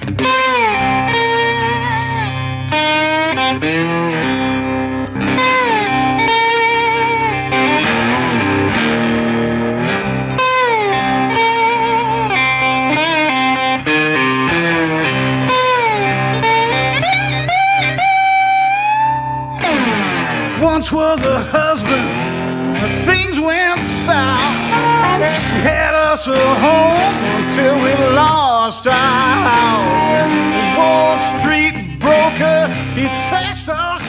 Once was a husband, but things went south. He had us a home until we lost our house. The Wall Street broker, he trashed our